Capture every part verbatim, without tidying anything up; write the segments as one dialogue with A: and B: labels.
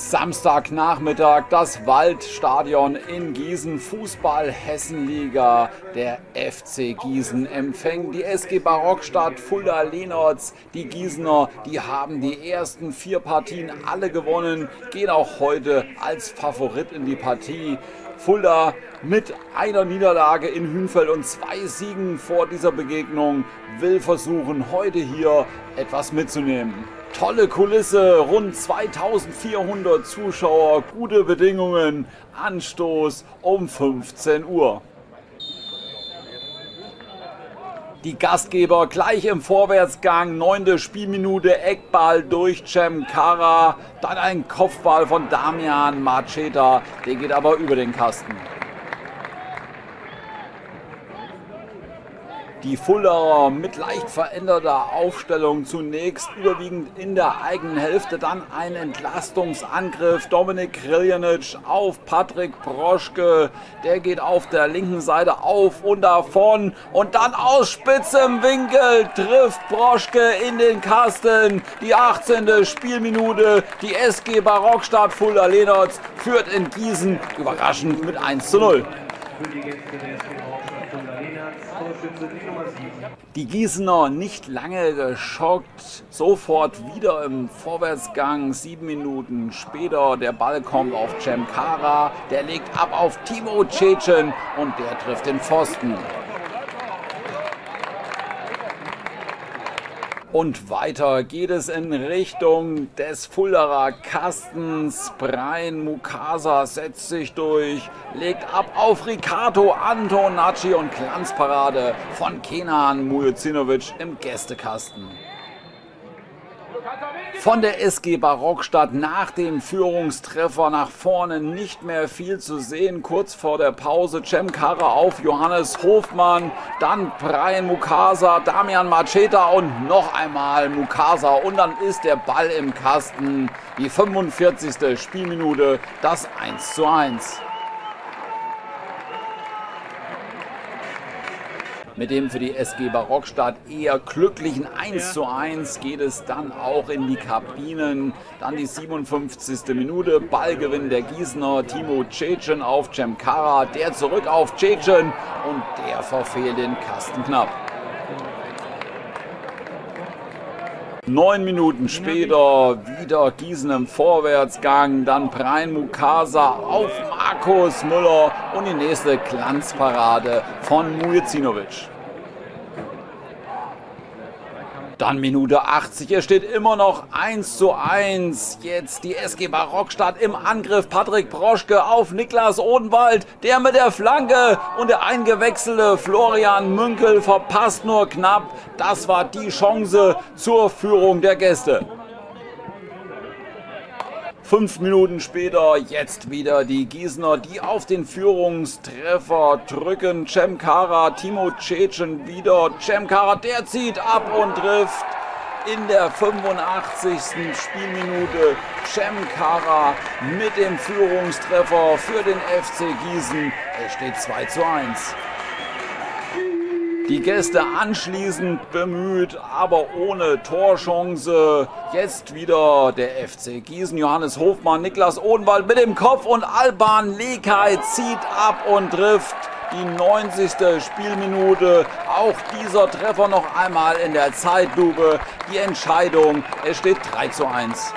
A: Samstagnachmittag, das Waldstadion in Gießen, Fußball-Hessenliga. Der F C Gießen empfängt die S G Barockstadt Fulda-Lehnertz. Die Gießener, die haben die ersten vier Partien alle gewonnen, gehen auch heute als Favorit in die Partie. Fulda mit einer Niederlage in Hünfeld und zwei Siegen vor dieser Begegnung will versuchen, heute hier etwas mitzunehmen. Tolle Kulisse, rund zweitausendvierhundert Zuschauer, gute Bedingungen, Anstoß um fünfzehn Uhr. Die Gastgeber gleich im Vorwärtsgang, neunte Spielminute, Eckball durch Cem Kara, dann ein Kopfball von Damian Macheta, der geht aber über den Kasten. Die Fuldaer mit leicht veränderter Aufstellung zunächst überwiegend in der eigenen Hälfte, dann ein Entlastungsangriff. Dominik Kriljanic auf Patrick Broschke, der geht auf der linken Seite auf und davon und dann aus spitzem Winkel trifft Broschke in den Kasten. Die achtzehnte Spielminute, die S G Barockstadt Fulda-Lehnertz führt in Gießen überraschend mit eins zu null. Die Gießener nicht lange geschockt, sofort wieder im Vorwärtsgang, sieben Minuten später, der Ball kommt auf Cem Kara, der legt ab auf Timo Cecen und der trifft den Pfosten. Und weiter geht es in Richtung des Fuldaer Kastens. Brian Mukasa setzt sich durch, legt ab auf Ricardo Antonacci und Glanzparade von Kenan Mujecinovic im Gästekasten. Von der S G Barockstadt nach dem Führungstreffer nach vorne nicht mehr viel zu sehen. Kurz vor der Pause Cem Kara auf Johannes Hofmann, dann Brian Mukasa, Damian Macheta und noch einmal Mukasa. Und dann ist der Ball im Kasten. Die fünfundvierzigste Spielminute, das eins zu eins. Mit dem für die S G Barockstadt eher glücklichen eins zu eins geht es dann auch in die Kabinen. Dann die siebenundfünfzigste Minute, Ballgewinn der Gießener, Timo Cecen auf Cem Kara, der zurück auf Cecen und der verfehlt den Kasten knapp. Neun Minuten später wieder Gießen im Vorwärtsgang, dann Brian Mukasa auf Markus Müller und die nächste Glanzparade von Mujecinovic. Dann Minute achtzig, es steht immer noch eins zu eins. Jetzt die S G Barockstadt im Angriff. Patrick Broschke auf Niklas Odenwald, der mit der Flanke und der eingewechselte Florian Münkel verpasst nur knapp. Das war die Chance zur Führung der Gäste. Fünf Minuten später, jetzt wieder die Gießener, die auf den Führungstreffer drücken. Cem Kara, Timo Cecen wieder. Cem Kara, der zieht ab und trifft in der fünfundachtzigsten Spielminute. Cem Kara mit dem Führungstreffer für den F C Gießen. Es steht zwei zu eins. Die Gäste anschließend bemüht, aber ohne Torchance. Jetzt wieder der F C Gießen. Johannes Hofmann, Niklas Odenwald mit dem Kopf und Alban Lekaj zieht ab und trifft. Die neunzigste Spielminute. Auch dieser Treffer noch einmal in der Zeitlupe. Die Entscheidung, es steht drei zu eins.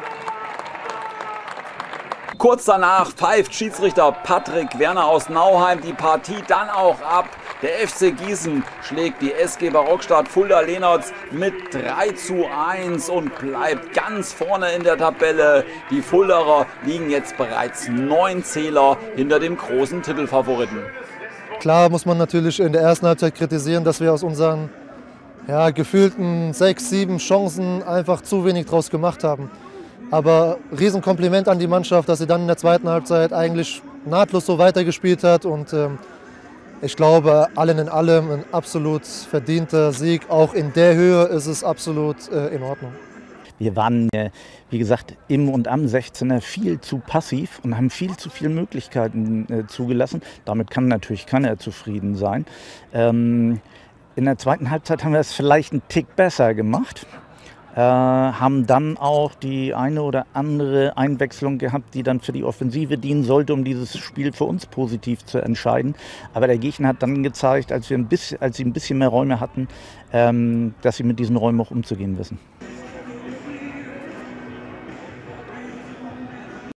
A: Kurz danach pfeift Schiedsrichter Patrick Werner aus Nauheim die Partie dann auch ab. Der F C Gießen schlägt die S G Barockstadt Fulda-Lehnertz mit drei zu eins und bleibt ganz vorne in der Tabelle. Die Fuldaer liegen jetzt bereits neun Zähler hinter dem großen Titelfavoriten.
B: Klar muss man natürlich in der ersten Halbzeit kritisieren, dass wir aus unseren ja, gefühlten sechs, sieben Chancen einfach zu wenig draus gemacht haben. Aber Riesenkompliment an die Mannschaft, dass sie dann in der zweiten Halbzeit eigentlich nahtlos so weitergespielt hat. Und ähm, ich glaube, allen in allem ein absolut verdienter Sieg. Auch in der Höhe ist es absolut äh, in Ordnung.
C: Wir waren, äh, wie gesagt, im und am sechzehner viel zu passiv und haben viel zu viele Möglichkeiten äh, zugelassen. Damit kann natürlich keiner zufrieden sein. Ähm, in der zweiten Halbzeit haben wir es vielleicht einen Tick besser gemacht. Äh, haben dann auch die eine oder andere Einwechslung gehabt, die dann für die Offensive dienen sollte, um dieses Spiel für uns positiv zu entscheiden. Aber der Gegner hat dann gezeigt, als wir ein bisschen, als sie ein bisschen mehr Räume hatten, ähm, dass sie mit diesen Räumen auch umzugehen wissen.